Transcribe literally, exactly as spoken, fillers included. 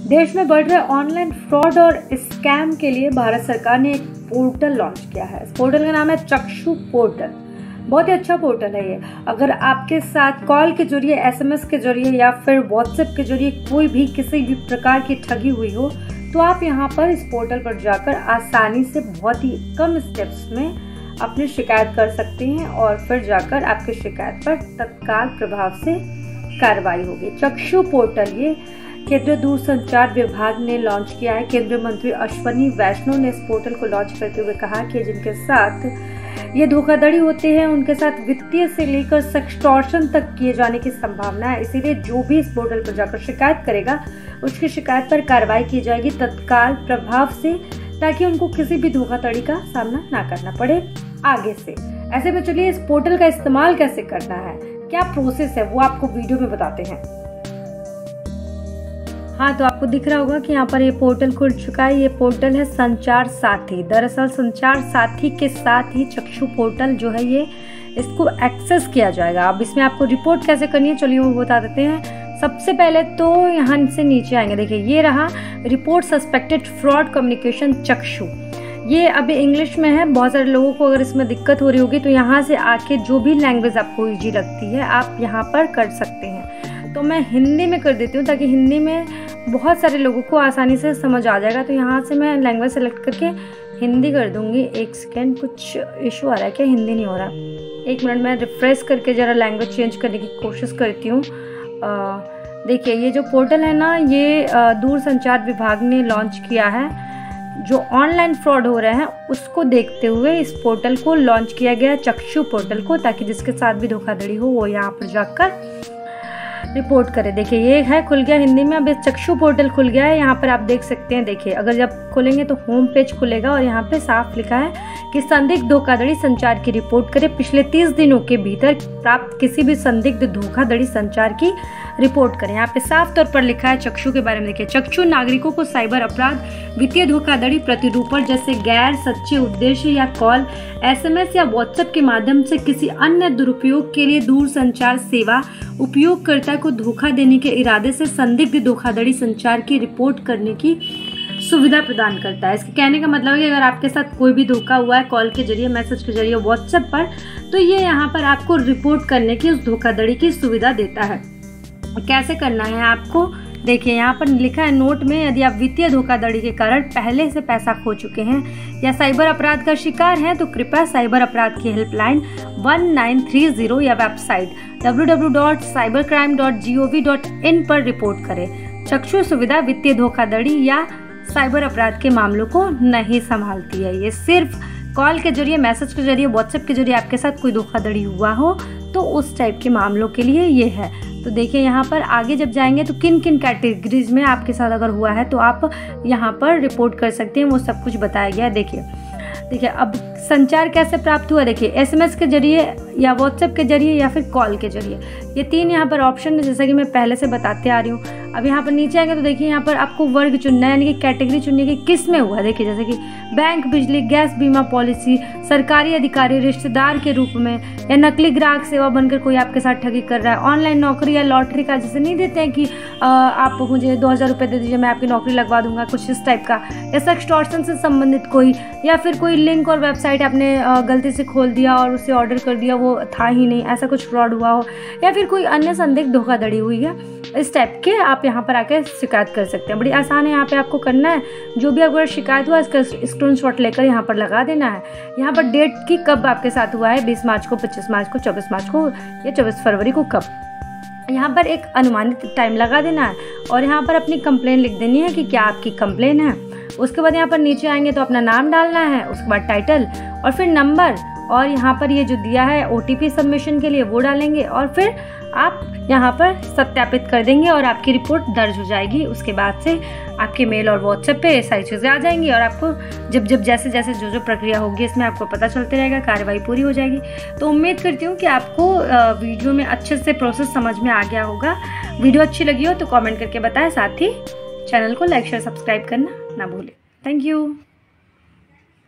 देश में बढ़ रहे ऑनलाइन फ्रॉड और स्कैम के लिए भारत सरकार ने एक पोर्टल लॉन्च किया है। इस पोर्टल का नाम है चक्षु पोर्टल। बहुत ही अच्छा पोर्टल है ये। अगर आपके साथ कॉल के जरिए, एसएमएस के जरिए या फिर व्हाट्सएप के जरिए कोई भी किसी भी प्रकार की ठगी हुई हो तो आप यहाँ पर इस पोर्टल पर जाकर आसानी से बहुत ही कम स्टेप्स में अपनी शिकायत कर सकते हैं और फिर जाकर आपकी शिकायत पर तत्काल प्रभाव से कार्रवाई होगी। चक्षु पोर्टल ये केंद्रीय दूरसंचार विभाग ने लॉन्च किया है। केंद्रीय मंत्री अश्विनी वैष्णव ने इस पोर्टल को लॉन्च करते हुए कहा कि जिनके साथ ये धोखाधड़ी होते हैं उनके साथ वित्तीय से लेकर सेक्सटॉर्शन तक किए जाने की संभावना है। इसीलिए जो भी इस पोर्टल पर जाकर शिकायत करेगा उसकी शिकायत पर कार्रवाई की जाएगी तत्काल प्रभाव से, ताकि उनको किसी भी धोखाधड़ी का सामना ना करना पड़े आगे से। ऐसे में चलिए इस पोर्टल का इस्तेमाल कैसे करना है, क्या प्रोसेस है, वो आपको वीडियो में बताते हैं। हाँ, तो आपको दिख रहा होगा कि यहाँ पर ये पोर्टल खुल चुका है। ये पोर्टल है संचार साथी। दरअसल संचार साथी के साथ ही चक्षु पोर्टल जो है ये इसको एक्सेस किया जाएगा। अब इसमें आपको रिपोर्ट कैसे करनी है चलिए वो बता देते हैं। सबसे पहले तो यहाँ से नीचे आएंगे, देखिए ये रहा रिपोर्ट सस्पेक्टेड फ्रॉड कम्युनिकेशन चक्षु। ये अभी इंग्लिश में है। बहुत सारे लोगों को अगर इसमें दिक्कत हो रही होगी तो यहाँ से आके जो भी लैंग्वेज आपको ईजी लगती है आप यहाँ पर कर सकते हैं। तो मैं हिंदी में कर देती हूँ ताकि हिंदी में बहुत सारे लोगों को आसानी से समझ आ जाएगा। तो यहाँ से मैं लैंग्वेज सेलेक्ट करके हिंदी कर दूँगी। एक सेकेंड, कुछ इशू आ रहा है क्या? हिंदी नहीं हो रहा। एक मिनट, मैं रिफ्रेश करके ज़रा लैंग्वेज चेंज करने की कोशिश करती हूँ। देखिए ये जो पोर्टल है ना, ये दूरसंचार विभाग ने लॉन्च किया है। जो ऑनलाइन फ्रॉड हो रहे हैं उसको देखते हुए इस पोर्टल को लॉन्च किया गया है, चक्षु पोर्टल को, ताकि जिसके साथ भी धोखाधड़ी हो वो यहाँ पर जाकर रिपोर्ट करे। देखिए ये है, खुल गया हिंदी में। अब ये चक्षु पोर्टल खुल गया है। यहाँ पर आप देख सकते हैं। देखिए अगर जब खोलेंगे तो होम पेज खुलेगा और यहाँ पे साफ लिखा है कि संदिग्ध धोखाधड़ी संचार की रिपोर्ट करें। पिछले तीस दिनों के भीतर प्राप्त किसी भी संदिग्ध धोखाधड़ी संचार की रिपोर्ट करें। यहाँ पे साफ तौर पर लिखा है चक्षु के बारे में। देखिए चक्षु नागरिकों को साइबर अपराध, वित्तीय धोखाधड़ी, प्रतिरूपण जैसे गैर सच्चे उद्देश्य या कॉल, एसएमएस या व्हाट्सएप के माध्यम से किसी अन्य दुरुपयोग के लिए दूरसंचार सेवा उपयोगकर्ता को धोखा देने के इरादे से संदिग्ध धोखाधड़ी संचार की रिपोर्ट करने की सुविधा प्रदान करता है। इसके कहने का मतलब है कि अगर आपके साथ कोई भी धोखा हुआ है कॉल के जरिए, मैसेज के जरिए, व्हाट्सएप पर, तो ये यहाँ पर आपको रिपोर्ट करने की उस धोखाधड़ी की सुविधा देता है। कैसे करना है आपको, देखिए यहाँ पर लिखा है नोट में, यदि आप वित्तीय धोखाधड़ी के कारण पहले से पैसा खो चुके हैं या साइबर अपराध का शिकार हैं तो कृपया साइबर अपराध की helpline one nine three zero या website W W W dot cyber crime dot G O V dot in पर रिपोर्ट करें। चक्षु सुविधा वित्तीय धोखाधड़ी या साइबर अपराध के मामलों को नहीं संभालती है। ये सिर्फ कॉल के जरिए, मैसेज के जरिए, व्हाट्सएप के जरिए आपके साथ कोई धोखाधड़ी हुआ हो तो उस टाइप के मामलों के लिए ये है। तो देखिए यहाँ पर आगे जब जाएंगे तो किन किन कैटेगरीज में आपके साथ अगर हुआ है तो आप यहाँ पर रिपोर्ट कर सकते हैं, वो सब कुछ बताया गया है। देखिए देखिए अब संचार कैसे प्राप्त हुआ, देखिए एसएमएस के जरिए या व्हाट्सएप के जरिए या फिर कॉल के जरिए, ये तीन यहाँ पर ऑप्शन है जैसा कि मैं पहले से बताते आ रही हूँ। अब यहाँ पर नीचे आएंगे तो देखिए यहाँ पर आपको वर्ग चुनना है, यानी कि कैटेगरी चुननी है कि किस में हुआ। देखिए जैसे कि बैंक, बिजली, गैस, बीमा पॉलिसी, सरकारी अधिकारी, रिश्तेदार के रूप में, या नकली ग्राहक सेवा बनकर कोई आपके साथ ठगी कर रहा है, ऑनलाइन नौकरी या लॉटरी का, जैसे नहीं देते हैं कि आ, आप मुझे दो हज़ार रुपये दे दीजिए मैं आपकी नौकरी लगवा दूंगा, कुछ इस टाइप का, या सेक्सटॉर्शन से संबंधित कोई, या फिर कोई लिंक और वेबसाइट आपने गलती से खोल दिया और उसे ऑर्डर कर दिया, वो था ही नहीं, ऐसा कुछ फ्रॉड हुआ हो, या फिर कोई अन्य संदिग्ध धोखाधड़ी हुई है, इस टाइप के आप यहाँ पर आके शिकायत कर सकते हैं। बड़ी आसान है, यहाँ पे आपको करना है जो भी अगर शिकायत हुआ इसका स्क्रीनशॉट लेकर यहाँ पर लगा देना है। यहाँ पर डेट की कब आपके साथ हुआ है, बीस मार्च को, पच्चीस मार्च को, चौबीस मार्च को या चौबीस फरवरी को कब, यहाँ पर एक अनुमानित टाइम लगा देना है और यहाँ पर अपनी कंप्लेन लिख देनी है कि क्या आपकी कंप्लेन है। उसके बाद यहाँ पर नीचे आएंगे तो अपना नाम डालना है, उसके बाद टाइटल और फिर नंबर, और यहाँ पर ये जो दिया है ओटीपी सबमिशन के लिए वो डालेंगे और फिर आप यहाँ पर सत्यापित कर देंगे और आपकी रिपोर्ट दर्ज हो जाएगी। उसके बाद से आपके मेल और व्हाट्सएप पे सारी चीज़ें आ जाएंगी और आपको जब जब जैसे जैसे जो जो प्रक्रिया होगी इसमें आपको पता चलते रहेगा, कार्रवाई पूरी हो जाएगी। तो उम्मीद करती हूँ कि आपको वीडियो में अच्छे से प्रोसेस समझ में आ गया होगा। वीडियो अच्छी लगी हो तो कमेंट करके बताएं, साथ ही चैनल को लाइक शेयर सब्सक्राइब करना ना भूलें। Thank you.